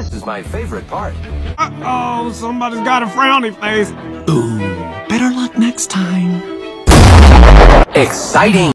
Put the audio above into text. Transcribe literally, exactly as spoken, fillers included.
This is my favorite part. Uh-oh, somebody's got a frowny face. Ooh, better luck next time. Exciting!